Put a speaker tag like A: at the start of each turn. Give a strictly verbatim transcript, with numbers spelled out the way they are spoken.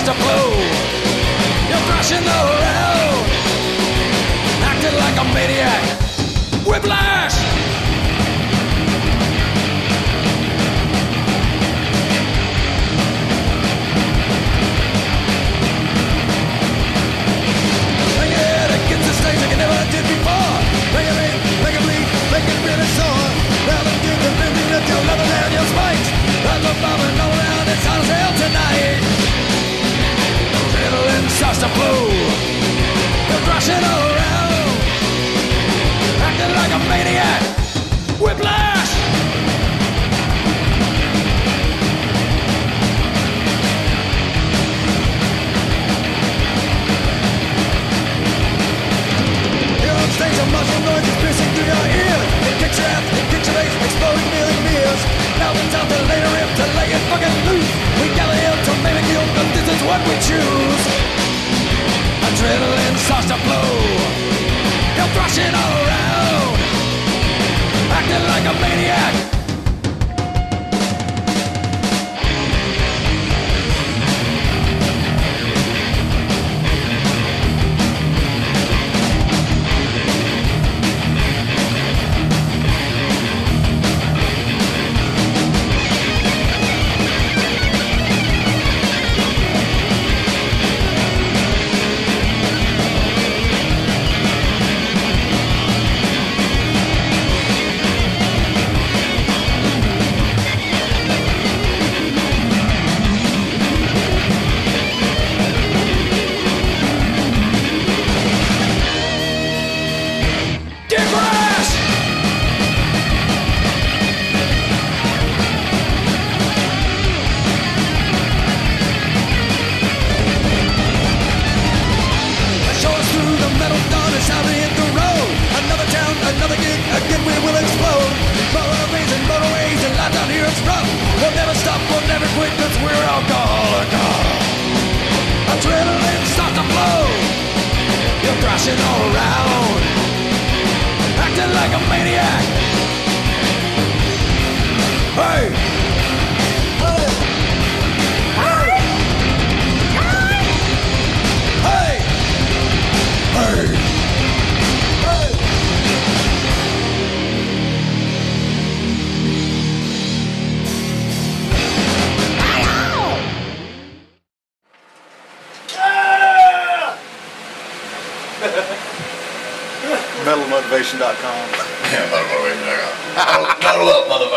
A: to flow. You're thrashing around, acting like a maniac. Whiplash! Bring your head against the stage like you never did before. Bring it in, make it bleed, make it really sore. Now the king is busy with your leather and your spikes. There's a bombing all around, it's hot as hell tonight. Adrenaline starts to flow. You're thrashing around, acting like a maniac. Whiplash! You're on stage, a mushroom noise is piercing through your ears. It kicks your ass, it kicks your face, exploding nearly mirrors. Now it's time to lay the rip, to lay it fucking loose. We gather here to maybe kill, but this is what we choose. Adrenaline starts to flow. You're thrashing all around, acting like a maniac. Another gig, again we will explode. Motorways and motorways and life down here it's rough. We'll never stop, we'll never quit, cause we're Alcohollica. Adrenaline starts to flow. You're thrashing all around, acting like a maniac. Hey! Hey! Hey! Hey! Hey!
B: metal motivation dot com.
C: Yeah, metal motivation dot com. Metal up, motherfucker.